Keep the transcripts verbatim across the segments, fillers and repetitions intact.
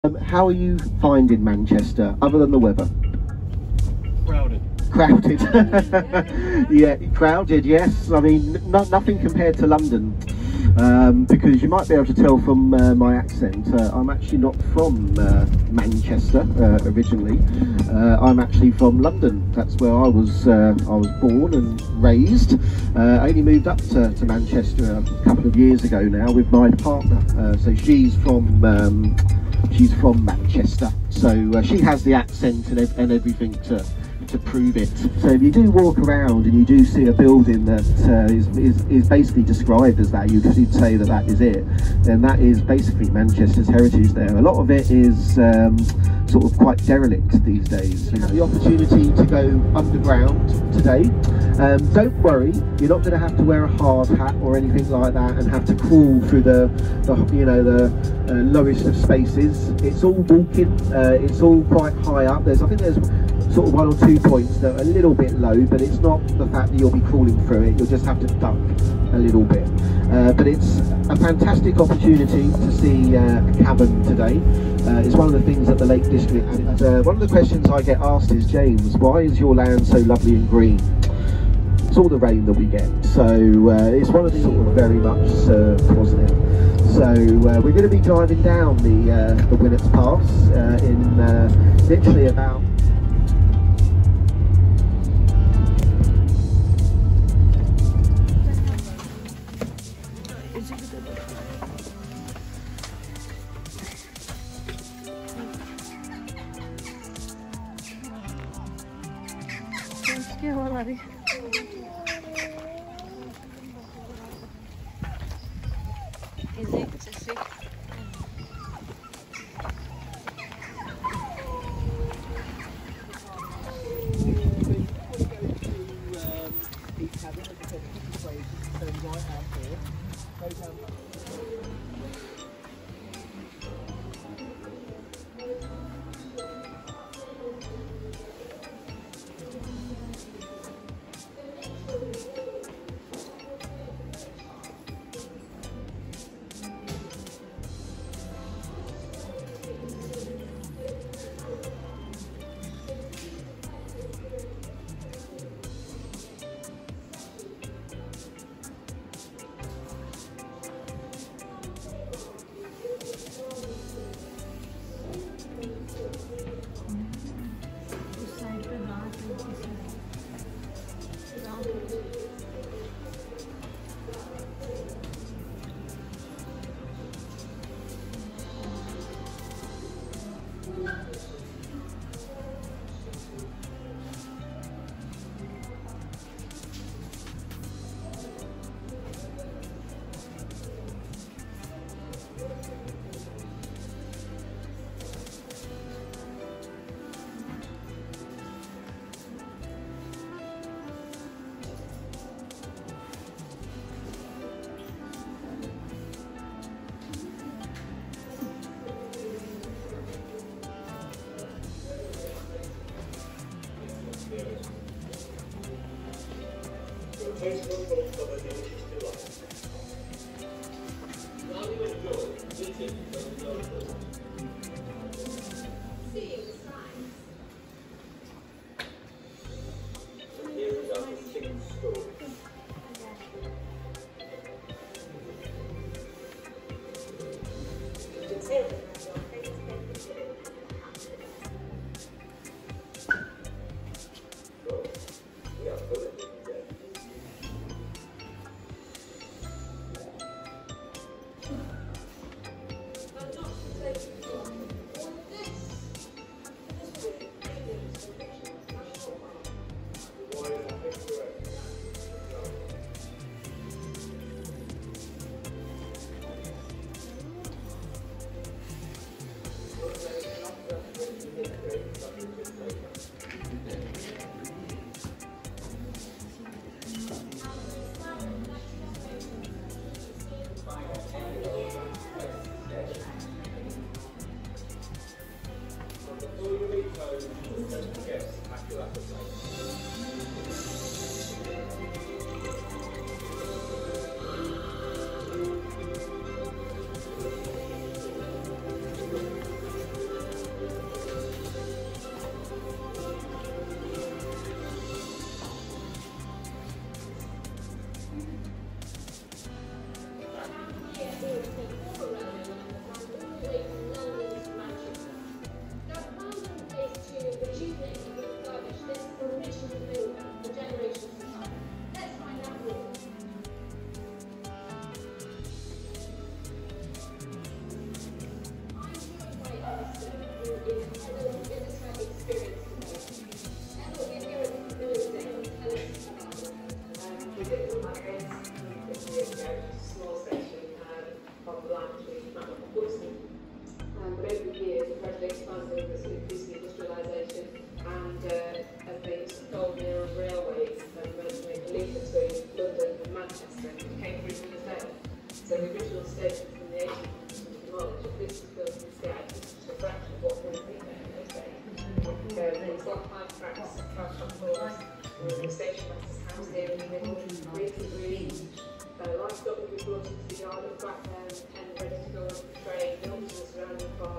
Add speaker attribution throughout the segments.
Speaker 1: Um, how are you finding Manchester, other than the weather?
Speaker 2: Crowded.
Speaker 1: Crowded. Yeah, crowded, yes. I mean, no, nothing compared to London. Um, because you might be able to tell from uh, my accent, uh, I'm actually not from uh, Manchester uh, originally. Uh, I'm actually from London. That's where I was uh, I was born and raised. Uh, I only moved up to, to Manchester a couple of years ago now with my partner. Uh, so she's from um, she's from Manchester. So uh, she has the accent and, ev and everything to. to prove it. So if you do walk around and you do see a building that uh, is, is, is basically described as that, you'd, you'd say that that is it, then that is basically Manchester's heritage there. A lot of it is um, sort of quite derelict these days. You know, the opportunity to go underground today. Um, don't worry, you're not going to have to wear a hard hat or anything like that and have to crawl through the, the you know, the uh, lowest of spaces. It's all walking, uh, it's all quite high up. There's, I think there's sort of one or two points that are a little bit low, but it's not the fact that you'll be crawling through it. You'll just have to duck a little bit. Uh, but it's a fantastic opportunity to see uh, a cavern today. Uh, it's one of the things at the Lake District, and uh, one of the questions I get asked is, James, why is your land so lovely and green? It's all the rain that we get, so uh, it's one of the sort of very much served, wasn't it? So uh, we're going to be driving down the uh, the Winnets Pass uh, in uh, literally about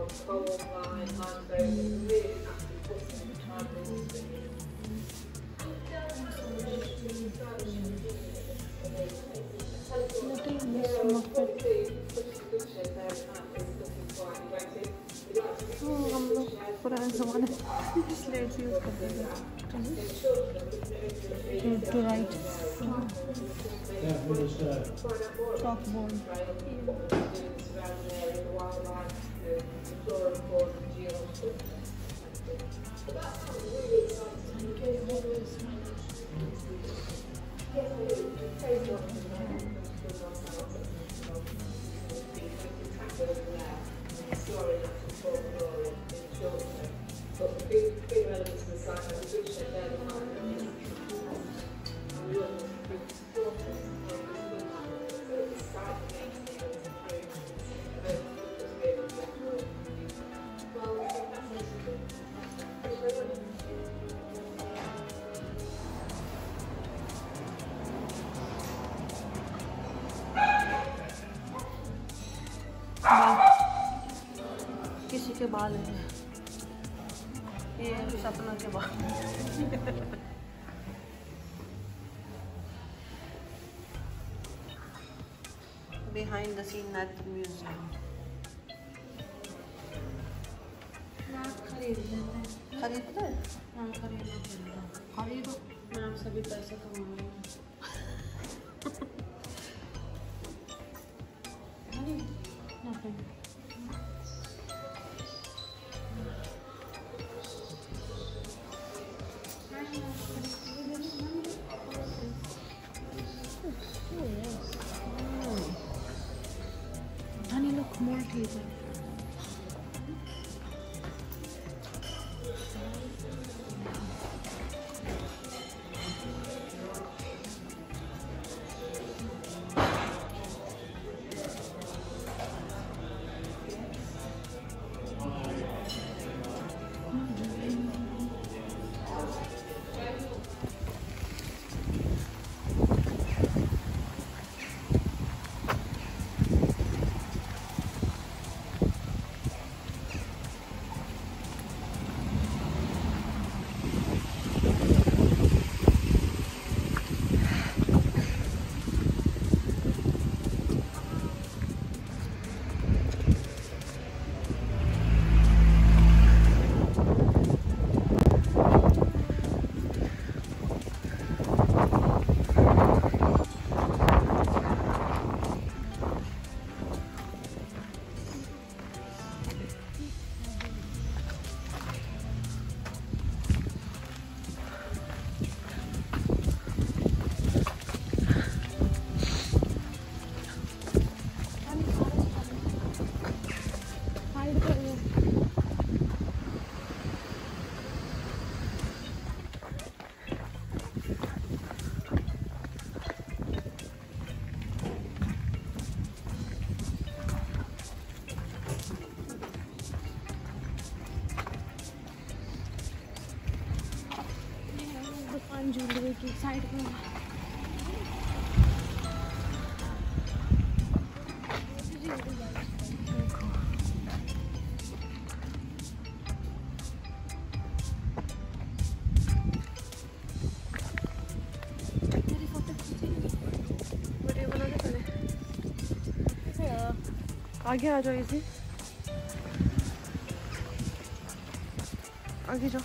Speaker 3: हम लोग पुराने ज़माने slates use करते थे to right chalk board किसी के बाल हैं, ये सपनों के बाल। Behind the scene at the museum. खरीद लेते हैं। खरीद ले? हाँ खरीदना पड़ेगा। खरीदो। मैं आपसे भी पैसे कमाऊंगी। Nothing. Honey, look, more teasing. Jewellery की साइड में आगे आ जाओ, इसी आगे जाओ।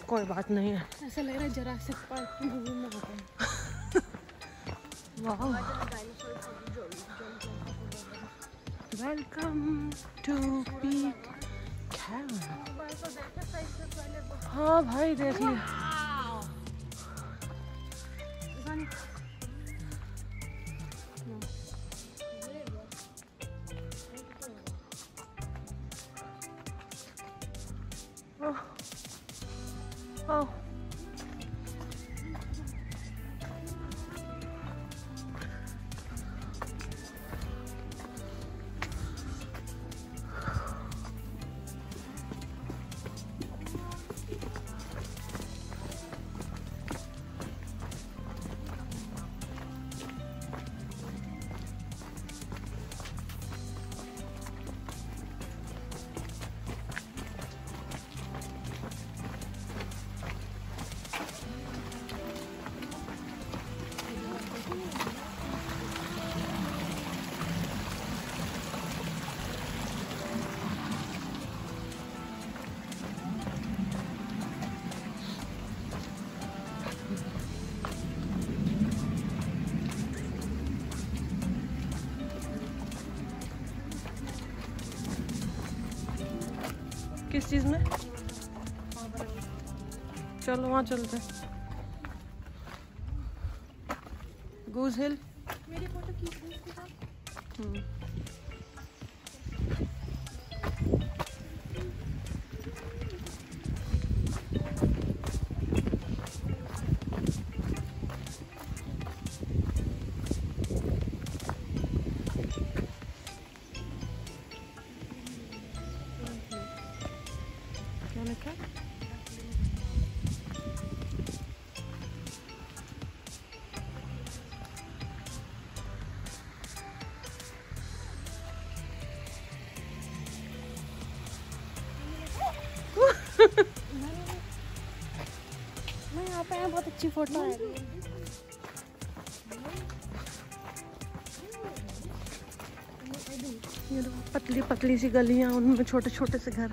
Speaker 4: कोई बात नहीं है।
Speaker 3: ऐसा लग रहा है जुरासिक पार्क की मूवी में होता है।
Speaker 4: वाह, वेलकम टू पीक कैम्प। हाँ भाई देख लिया। Oh. Oh. किस चीज में? चलो वहाँ चलते हैं। गूज हिल।
Speaker 3: मेरी फोटो खींच ली इसके साथ।
Speaker 4: हम्म क्या लिखा?
Speaker 3: मैं यहाँ पे बहुत अच्छी फोटो है।
Speaker 4: ये देखो पतली पतली सी गलियां, उनमें छोटे छोटे से घर।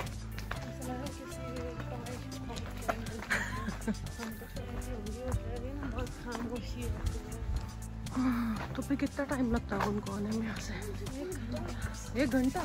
Speaker 4: तो फिर कितना टाइम लगता है उनको आने में यहाँ से? एक घंटा।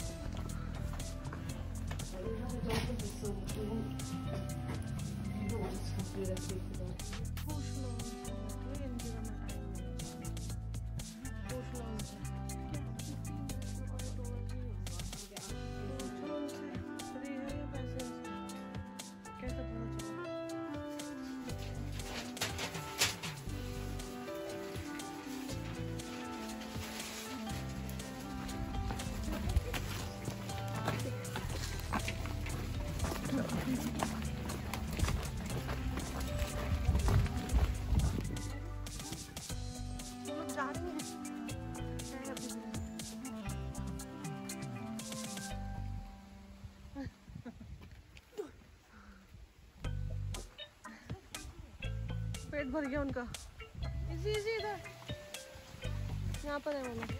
Speaker 4: पेट भर गया उनका। इसी इसी इधर यहाँ पर है मैंने।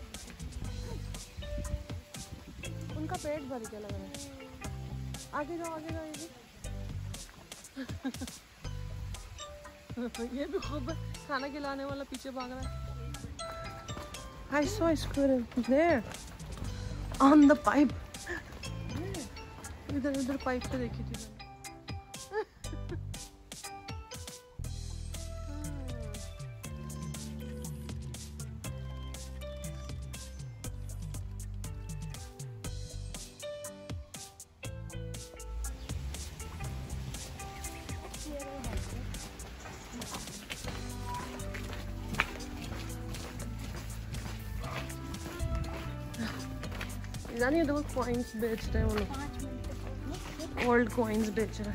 Speaker 4: उनका पेट भर गया लग रहा है। आगे जाओ आगे जाओ। ये भी ये भी खूब खाना खिलाने वाला पीछे भाग रहा है। I saw a squirrel there on the pipe. इधर इधर पाइप पे देखी थी मैंने। जानिए देखो कॉइन्स बेच रहे हैं वो लोग। ओल्ड कॉइन्स बेच रहे हैं।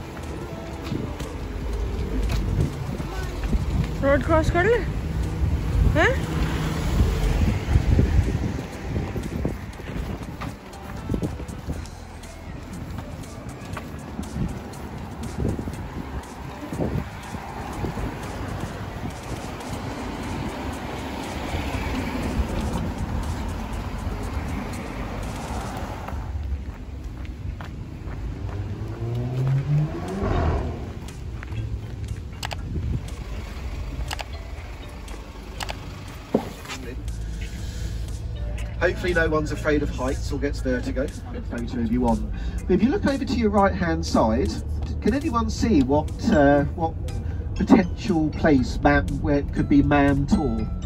Speaker 4: रोड क्रॉस कर ले। Huh?
Speaker 1: Hopefully no one's afraid of heights or gets vertigo. Good photo of you on. But if you look over to your right hand side, can anyone see what uh, what potential place man, where it could be man tall?